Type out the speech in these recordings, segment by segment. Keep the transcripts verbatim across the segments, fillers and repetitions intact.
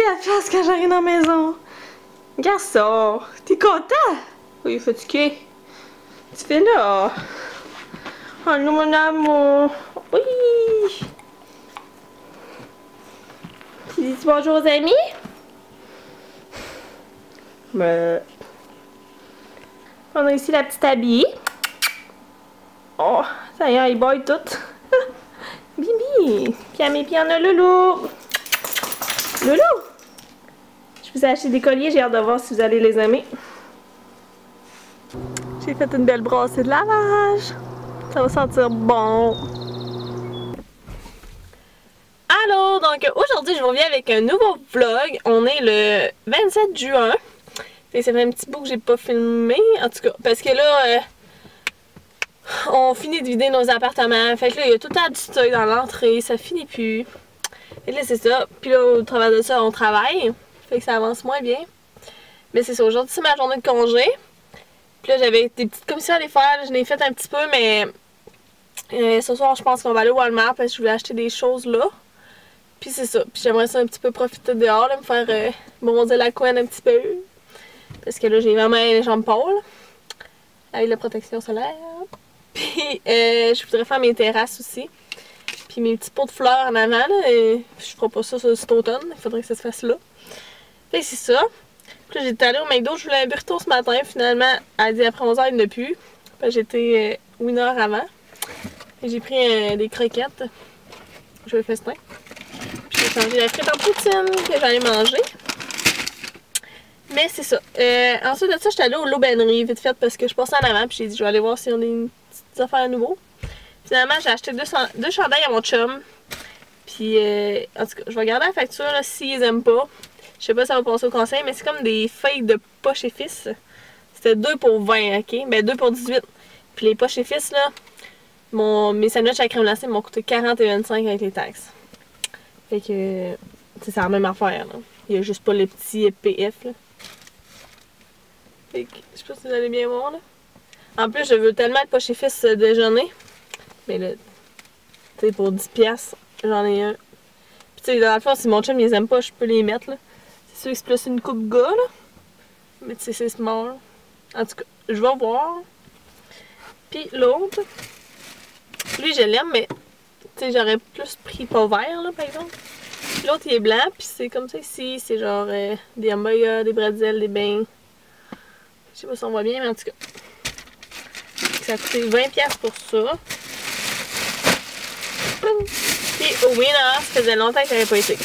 la place quand j'arrive dans la maison. Garçon, t'es content? Oui, il est fatigué. Tu fais là. Oh non, mon amour. Oui. Tu dis bonjour aux amis? Mais... On a ici la petite habillée. Oh, ça y est, il boit tout. Bibi. Puis à mes pieds, on a Loulou. Loulou. Je vous ai acheté des colliers, j'ai hâte de voir si vous allez les aimer. J'ai fait une belle brassée de lavage. Ça va sentir bon. Allô, donc aujourd'hui je vous reviens avec un nouveau vlog. On est le vingt-sept juin. Et ça fait un petit bout que j'ai pas filmé, en tout cas, parce que là, euh, on finit de vider nos appartements. Fait que là, il y a tout le temps du stock dans l'entrée, ça finit plus. Et là, c'est ça. Puis là, au travers de ça, on travaille. Fait que ça avance moins bien. Mais c'est ça, aujourd'hui c'est ma journée de congé. Puis là, j'avais des petites commissions à aller faire. Je l'ai fait un petit peu, mais euh, ce soir, je pense qu'on va aller au Walmart parce que je voulais acheter des choses là. Puis c'est ça. Puis j'aimerais ça un petit peu profiter dehors, là, me faire euh, bronzer la couenne un petit peu. Parce que là, j'ai vraiment les jambes pâles. Avec la protection solaire. Puis euh, je voudrais faire mes terrasses aussi. Puis mes petits pots de fleurs en avant. Là, et je ferai pas ça cet automne. Il faudrait que ça se fasse là. Fait que c'est ça. Puis là, j'étais allée au McDo. Je voulais un burrito ce matin. Finalement, elle dit après onze heures, il n'y en a plus. J'étais euh, winner avant. J'ai pris euh, des croquettes. Je vais le festin. Puis j'ai changé la frite en poutine que j'allais manger. Mais c'est ça. Euh, ensuite de ça, j'étais allée au l'aubainerie vite fait parce que je passais en avant. Puis j'ai dit, je vais aller voir si on a une petite affaire à nouveau. Finalement, j'ai acheté deux, deux chandails à mon chum. Puis, euh, en tout cas, je vais regarder la facture s'ils aiment pas. Je sais pas si ça va passer au conseil, mais c'est comme des feuilles de poche et fils. C'était deux pour vingt, ok? Ben deux pour dix-huit. Puis les poches et fils, là, mon, mes sandwichs à crème glacée m'ont coûté quarante et vingt-cinq avec les taxes. Fait que, c'est la même affaire, là. Il y a juste pas le petit P F, là. Fait que, je sais pas si vous allez bien voir, là. En plus, je veux tellement de poches et fils euh, déjeuner. Mais là, tu sais, pour dix piastres, j'en ai un. Puis tu sais, dans le fond, si mon chum les aime pas, je peux les mettre, là. C'est sûr que c'est plus une coupe gars, là. Mais tu sais, c'est small. En tout cas, je vais voir. Puis l'autre, lui, je l'aime, mais tu sais, j'aurais plus pris pas vert, là, par exemple. L'autre, il est blanc, puis c'est comme ça ici. C'est genre euh, des hamburgers, des bretzels, des beignes. Je sais pas si on voit bien, mais en tout cas. Ça a coûté vingt piastres pour ça. Puis au Winner, ça faisait longtemps que j'avais pas été.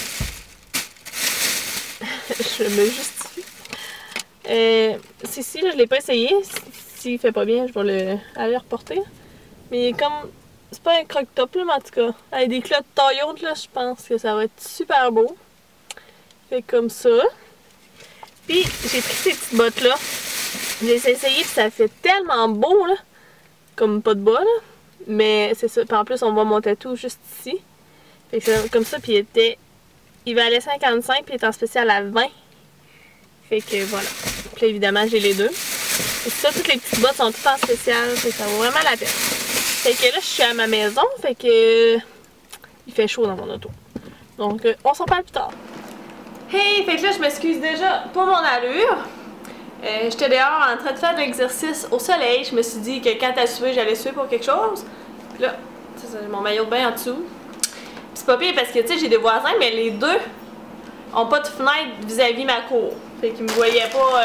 Je me justifie. Euh, c'est ici, là, je l'ai pas essayé. S'il fait pas bien, je vais le, aller le reporter. Mais il est comme... C'est pas un croque-top, là, mais en tout cas. Avec des clottes taillantes, là, je pense que ça va être super beau. Fait comme ça. Puis j'ai pris ces petites bottes-là. Je les ai essayées, puis ça fait tellement beau, là. Comme pas de bas, là. Mais c'est ça. Puis en plus, on voit mon tatou juste ici. Fait que c'est comme ça, puis il était... Il valait cinquante-cinq, puis il est en spécial à vingt. Fait que voilà. Puis là, évidemment, j'ai les deux. Et ça, toutes les petites bottes sont toutes en spécial. Fait que ça vaut vraiment la peine. Fait que là, je suis à ma maison. Fait que... Il fait chaud dans mon auto. Donc, euh, on s'en parle plus tard. Hey! Fait que là, je m'excuse déjà pour mon allure. Euh, J'étais dehors en train de faire de l'exercice au soleil. Je me suis dit que quand t'as sué, j'allais suer pour quelque chose. Puis là, c'est mon maillot de bain en dessous. C'est pas pire parce que tu sais, j'ai des voisins, mais les deux ont pas de fenêtre vis-à-vis ma cour. Fait qu'ils me voyaient pas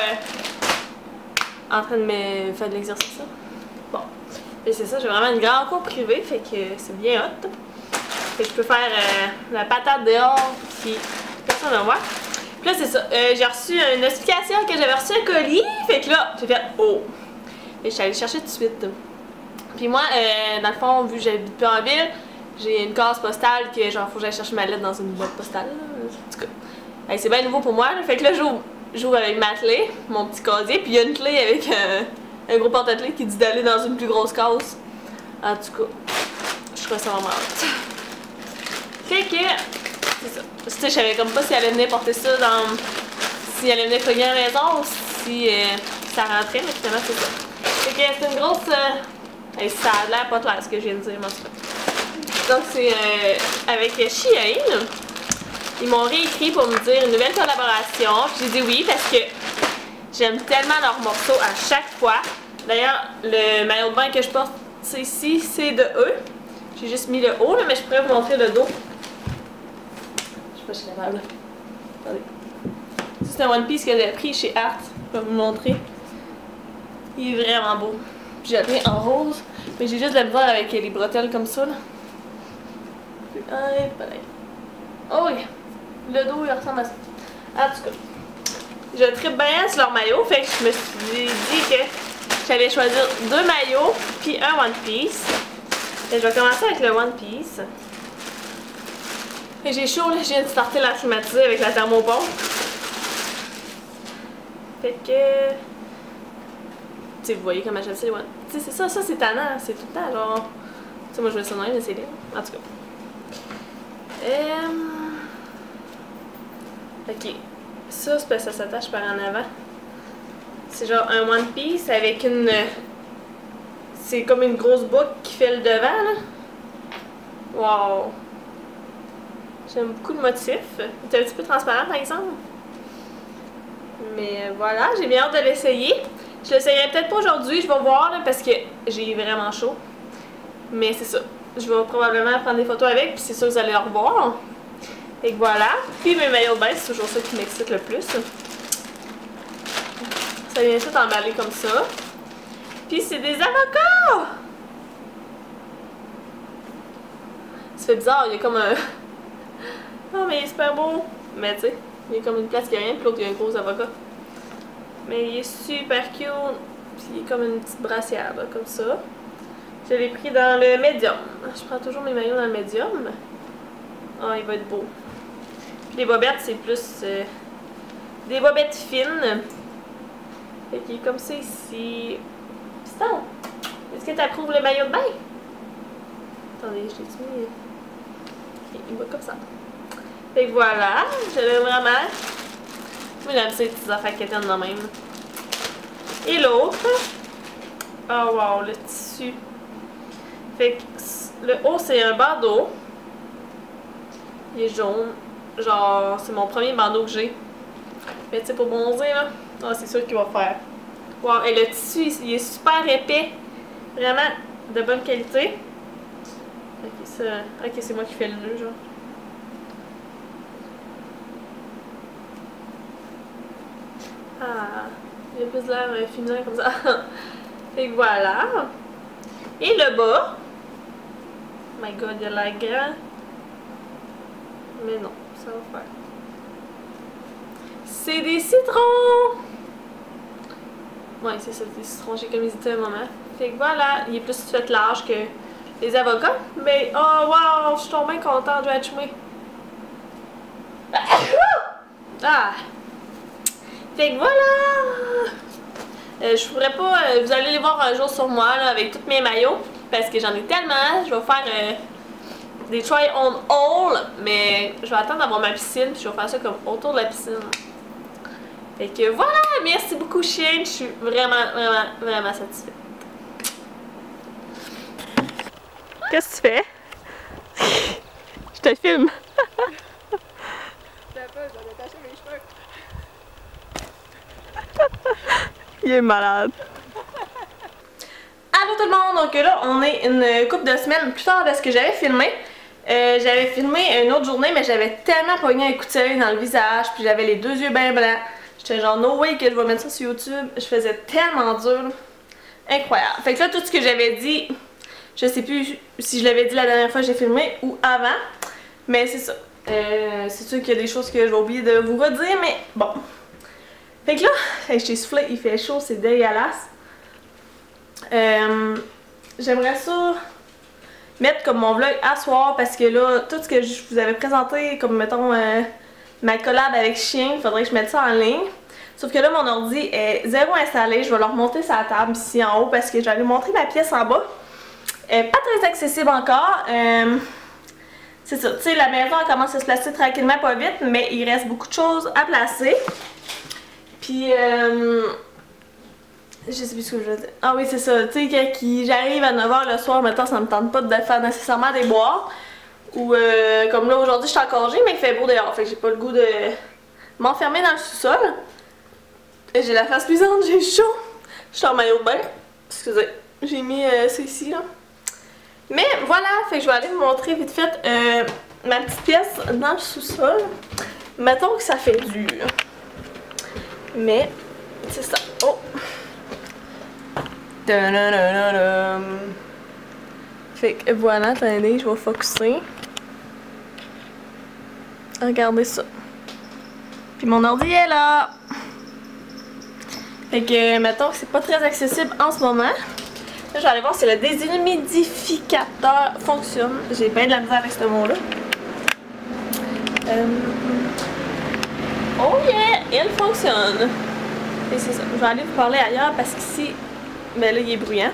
euh, en train de me faire de l'exercice. Bon. Et c'est ça, j'ai vraiment une grande cour privée, fait que c'est bien hot. Fait que je peux faire euh, la patate dehors, puis personne ne voit. Puis là, c'est ça. Euh, j'ai reçu une notification que j'avais reçu un colis. Fait que là, j'ai fait oh! Et je suis allée chercher tout de suite. Puis moi, euh, dans le fond, vu que j'habite plus en ville, j'ai une case postale que genre faut que j'aille chercher ma lettre dans une boîte postale. Là. En tout cas, c'est bien nouveau pour moi. Là. Fait que là, j'ouvre avec ma clé, mon petit casier, puis il y a une clé avec euh, un gros porte-clés qui dit d'aller dans une plus grosse case. En tout cas, je trouve ça vraiment hot. Fait que, c'est ça. Tu sais, je savais comme pas si elle allait venir porter ça dans... Si elle allait venir cogner à la maison ou si euh, ça rentrait, mais finalement c'est ça. Fait que c'est une grosse... Euh... Et ça a l'air pas clair ce que je viens de dire, moi. Donc c'est euh, avec Shein. Ils m'ont réécrit pour me dire une nouvelle collaboration. Puis j'ai dit oui parce que j'aime tellement leurs morceaux à chaque fois. D'ailleurs, le maillot de bain que je porte ici, c'est de eux. J'ai juste mis le haut, là, mais je pourrais vous montrer le dos. Je sais pas si je suis capable. Attendez. C'est un One Piece que j'ai pris chez Art. Je vais vous montrer. Il est vraiment beau. Puis j'ai pris en rose. Mais j'ai juste de la misère avec les bretelles comme ça. Là. Oh oui. Le dos, il ressemble à ça. En tout cas. Je tripe bien sur leur maillot. Fait que je me suis dit que j'allais choisir deux maillots. Puis un One Piece. Et je vais commencer avec le One Piece. Et j'ai chaud, là, je viens de starter la climatisée avec la thermopompe. Fait que... Tu sais, vous voyez comment j'aime ça les One Piece. Tu sais, c'est ça, ça c'est tannant, c'est tout le temps genre... Tu sais, moi je veux ça de même, mais c'est libre. En tout cas. Euh... Ok. Ça, c'est parce que ça s'attache par en avant. C'est genre un One Piece avec une... C'est comme une grosse boucle qui fait le devant, là. Wow! J'aime beaucoup le motif. Il est un petit peu transparent, par exemple. Mais voilà, j'ai bien hâte de l'essayer. Je l'essayerai peut-être pas aujourd'hui, je vais voir, là, parce que j'ai vraiment chaud. Mais c'est ça. Je vais probablement prendre des photos avec, puis c'est sûr que vous allez le revoir. Et voilà. Puis mes maillots de bain, c'est toujours ça qui m'excite le plus. Ça vient tout emballé comme ça. Puis c'est des avocats! Ça fait bizarre, il y a comme un... Oh mais il est super beau! Mais tu sais, il y a comme une place qui a rien, puis l'autre il y a un gros avocat. Mais il est super cute! Puis il est comme une petite brassière, là, comme ça. Je l'ai pris dans le médium. Je prends toujours mes maillots dans le médium. Oh, il va être beau. Puis les bobettes, c'est plus... Euh, des bobettes fines. Fait qu'il est comme ça ici. Piston! Est-ce que tu approuves le maillot de bain? Attendez, je l'ai mis. Ok, il va comme ça. Fait que voilà, je l'aime vraiment. Moi j'aime ces petites affaires quétaines de même. Et l'autre. Oh wow, le tissu. Fait que le haut c'est un bandeau. Il est jaune. Genre, c'est mon premier bandeau que j'ai. Mais tu sais, pour bronzer là, oh, c'est sûr qu'il va faire. Wow, et le tissu, il est super épais. Vraiment de bonne qualité. Ok, ça. Ok, c'est moi qui fais le nœud, genre. Ah, il y a plus de l'air féminin comme ça. Fait que voilà. Et le bas. Oh my god, il a l'air grand. Mais non, ça va faire. C'est des citrons! Ouais, c'est ça, des citrons. J'ai comme hésité un moment. Fait que voilà, il est plus fait large que les avocats. Mais oh wow, je suis tombée contente de Hatchmé. Ah! Fait que voilà! Euh, je pourrais pas. Euh, vous allez les voir un jour sur moi là, avec tous mes maillots. Parce que j'en ai tellement. Je vais faire euh, des try on all. Mais je vais attendre d'avoir ma piscine. Puis je vais faire ça comme autour de la piscine. Fait que voilà! Merci beaucoup, Shein. Je suis vraiment, vraiment, vraiment satisfaite. Qu'est-ce que tu fais? Je te filme. Il est malade. Allô tout le monde! Donc là, on est une couple de semaines plus tard de ce que j'avais filmé. Euh, j'avais filmé une autre journée, mais j'avais tellement pogné un coup de soleil dans le visage, puis j'avais les deux yeux bien blancs. J'étais genre no way que je vais mettre ça sur YouTube. Je faisais tellement dur. Incroyable. Fait que là, tout ce que j'avais dit, je sais plus si je l'avais dit la dernière fois que j'ai filmé ou avant. Mais c'est ça. Euh, c'est sûr qu'il y a des choses que je vais oublier de vous redire, mais bon. Fait que là, je t'ai soufflé, il fait chaud, c'est dégueulasse. Euh, J'aimerais ça mettre comme mon vlog à soir parce que là, tout ce que je vous avais présenté, comme mettons euh, ma collab avec Shein, il faudrait que je mette ça en ligne. Sauf que là, mon ordi est zéro installé. Je vais le remonter sur la table ici en haut parce que je vais aller montrer ma pièce en bas. Euh, pas très accessible encore. Euh, C'est ça. Tu sais, la maison elle commence à se placer tranquillement, pas vite, mais il reste beaucoup de choses à placer. Puis, euh, je sais plus ce que je veux dire. Ah oui, c'est ça. Tu sais, quand j'arrive à neuf heures le soir, maintenant, ça me tente pas de faire nécessairement des boires. Ou euh, comme là aujourd'hui, je suis en congé, mais il fait beau dehors. Fait que j'ai pas le goût de m'enfermer dans le sous-sol. Et j'ai la face luisante, j'ai chaud. Je suis en maillot de bain. Excusez, j'ai mis euh, ça ici là. Mais voilà, fait que je vais aller vous montrer vite fait euh, ma petite pièce dans le sous-sol. Mettons que ça fait dur. Mais c'est ça. Oh! Fait que voilà, attendez, je vais focusser. Regardez ça. Puis mon ordi est là. Fait que mettons que c'est pas très accessible en ce moment. Là, je vais aller voir si le déshumidificateur fonctionne. J'ai bien de la misère avec ce mot-là. Euh... Oh yeah! Il fonctionne! Et c'est ça. Je vais aller vous parler ailleurs parce qu'ici, ben là, il est bruyant.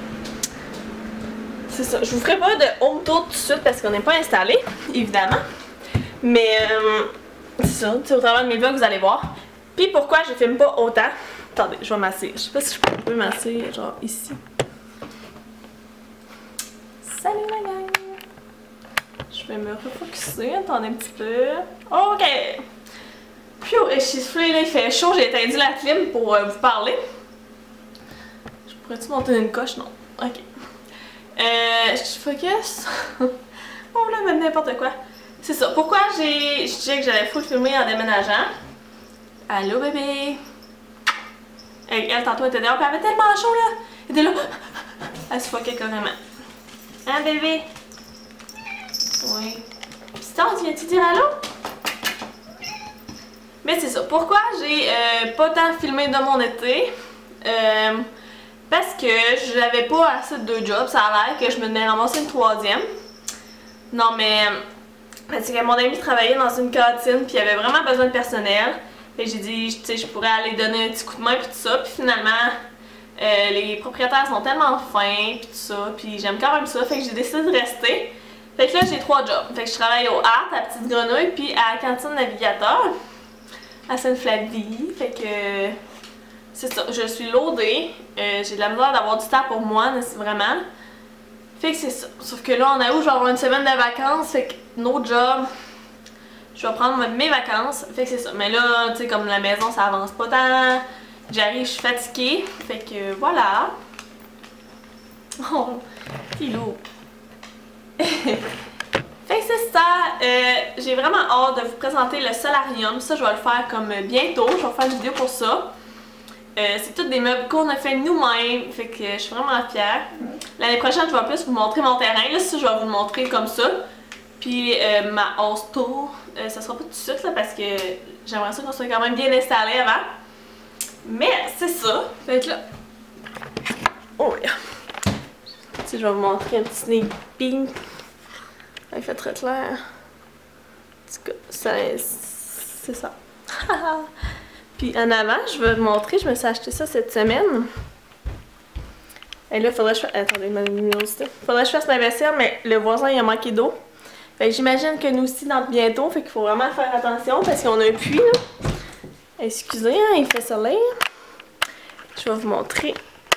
C'est ça. Je vous ferai pas de home tour tout de suite parce qu'on n'est pas installé, évidemment. Mais euh, c'est ça. Au travers de mes vlogs, vous allez voir. Puis pourquoi je filme pas autant? Attendez, je vais masser. Je sais pas si je peux masser, genre ici. Salut la gang! Je vais me refocuser. Attendez un petit peu. Ok! Piou! Et je suis soufflée, là, il fait chaud. J'ai éteint la clim pour euh, vous parler. Je pourrais-tu monter une coche? Non. Ok. Euh, je focus. Oh là, même n'importe quoi. C'est ça. Pourquoi j'ai. Je disais que j'allais full filmer en déménageant. Allô bébé? Elle, elle tantôt elle était dehors, puis elle avait tellement chaud là. Elle était là. Elle se foquait carrément. Hein bébé? Oui. Piston, viens-tu dire allô? Mais c'est ça. Pourquoi j'ai euh, pas tant filmé de mon été? Euh, parce que j'avais pas assez de deux jobs. Ça a l'air que je me tenais ramasser une troisième. Non mais... Parce que mon ami travaillait dans une cantine puis il avait vraiment besoin de personnel. Et j'ai dit, tu sais, je pourrais aller donner un petit coup de main puis tout ça. Puis finalement, euh, les propriétaires sont tellement fins puis tout ça. Puis j'aime quand même ça. Fait que j'ai décidé de rester. Fait que là, j'ai trois jobs. Fait que je travaille au Art, à Petite Grenouille, puis à la cantine Navigateur. À Sainte-Flavie. Fait que... C'est ça. Je suis loadée. Euh, j'ai de la misère d'avoir du temps pour moi, vraiment. Fait que c'est ça. Sauf que là, en août, je vais avoir une semaine de vacances. Fait que no job. Je vais prendre mes vacances. Fait que c'est ça. Mais là, tu sais, comme la maison, ça avance pas tant. J'arrive, je suis fatiguée. Fait que voilà. Oh, t'es lourd. Fait que c'est ça. Euh, J'ai vraiment hâte de vous présenter le solarium. Ça, je vais le faire comme bientôt. Je vais faire une vidéo pour ça. Euh, c'est tous des meubles qu'on a fait nous-mêmes. Fait que je suis vraiment fière. L'année prochaine, je vais plus vous montrer mon terrain. Là, ça, je vais vous le montrer comme ça. Puis euh, ma house tour, euh, ça sera pas tout de suite là, parce que j'aimerais ça qu'on soit quand même bien installé avant. Mais c'est ça. Fait que là. Oh yeah. Je vais vous montrer un petit sneak peek. Il fait très clair. En tout cas, c'est ça. Puis en avant, je vais vous montrer, je me suis acheté ça cette semaine. Et là, il faudrait que je fasse. Attendez, ma luminosité. Faudrait que je fasse ma vaisselle, mais le voisin il a manqué d'eau. Fait que j'imagine que nous aussi dans bientôt, fait qu'il faut vraiment faire attention parce qu'on a un puits là. Excusez, hein, il fait soleil. Je vais vous montrer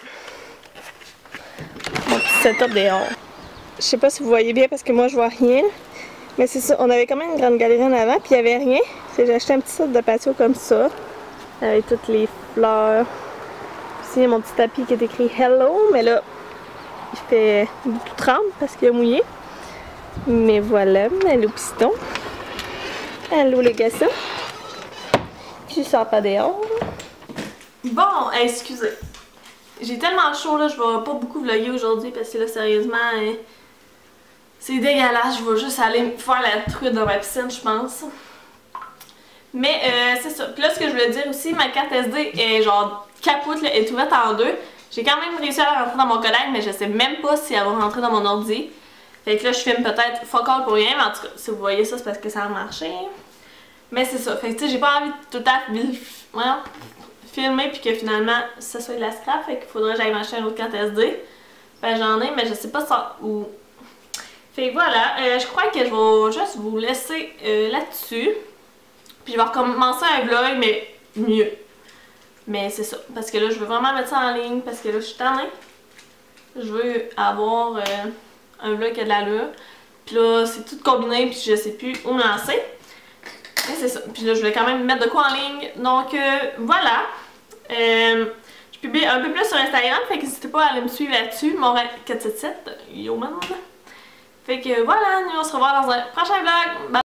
mon petit setup dehors. Je sais pas si vous voyez bien parce que moi je vois rien. Mais c'est ça, on avait quand même une grande galerie en avant puis il n'y avait rien. J'ai acheté un petit set de patio comme ça. Avec toutes les fleurs. Ici il y a mon petit tapis qui est écrit Hello, mais là il fait tout tremble parce qu'il a mouillé. Mais voilà, allô piston. Allô les garçons. Je sors pas dehors. Bon, excusez. J'ai tellement chaud là, je vais pas beaucoup vlogger aujourd'hui parce que là sérieusement, hein, c'est dégueulasse. Je vais juste aller faire la truite dans ma piscine, je pense. Mais euh, c'est ça. Puis là, ce que je voulais dire aussi, ma carte S D est genre capote, là, est ouverte en deux. J'ai quand même réussi à la rentrer dans mon collègue, mais je sais même pas si elle va rentrer dans mon ordi. Fait que là, je filme peut-être fuck all pour rien, mais en tout cas, si vous voyez ça, c'est parce que ça a marché. Mais c'est ça. Fait que tu sais, j'ai pas envie de tout le temps ouais, filmer puis que finalement, ça soit de la scrap. Fait qu'il faudrait que j'aille m'acheter une autre carte S D. Ben j'en ai, mais je sais pas ça où. Fait que voilà, euh, je crois que je vais juste vous laisser euh, là-dessus. Puis je vais recommencer un vlog, mais mieux. Mais c'est ça. Parce que là, je veux vraiment mettre ça en ligne. Parce que là, je suis tannée. Je veux avoir euh, un vlog qui a de l'allure. Puis là, c'est tout combiné, puis je sais plus où me lancer. Et c'est ça. Puis là, je voulais quand même mettre de quoi en ligne. Donc, euh, voilà. Euh, je publie un peu plus sur Instagram, fait que n'hésitez pas à aller me suivre là-dessus. Montréal quatre cent soixante-dix-sept, yo man. Fait que voilà, nous on se revoit dans un prochain vlog. Bye!